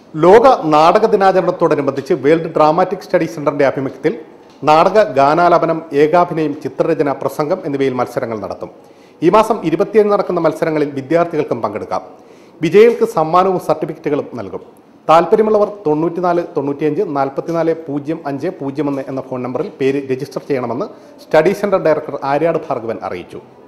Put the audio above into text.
ലോക നാടക ദിനാചരണത്തോടനുബന്ധിച്ച് world dramatic study സെന്ററിന്റെ ആഭിമുഖ്യത്തിൽ നാടക ഗാനാലാപനം, ഏകാഭിനയം, ചിത്രരചന, പ്രസംഗം എന്നിവയിൽ മത്സരങ്ങൾ നടത്തും. ഈ മാസം 27 നടക്കുന്ന മത്സരങ്ങളിൽ വിദ്യാർത്ഥികൾക്കും പങ്കെടുക്കാം. വിജയികൾക്ക് സമ്മാനവും സർട്ടിഫിക്കറ്റുകളും നൽകും. താല്പര്യമുള്ളവർ 94 95 44 05 01 എന്ന ഫോൺ നമ്പറിൽ പേര് രജിസ്റ്റർ ചെയ്യണമെന്ന് study centre director Aryad Bhargavan അറിയിച്ചു.